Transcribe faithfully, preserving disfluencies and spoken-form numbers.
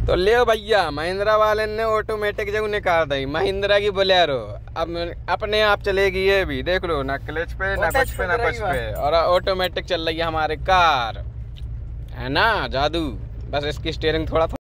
तो ले भैया महिंद्रा वाले ने ऑटोमेटिक जगह निकाल दी, महिंद्रा की बोलेरो अब अपने आप चलेगी ये भी, देख लो ना क्लच पे ना कुछ पे ना कुछ पे, और ऑटोमेटिक चल रही है हमारी कार, है ना जादू। बस इसकी स्टीयरिंग थोड़ा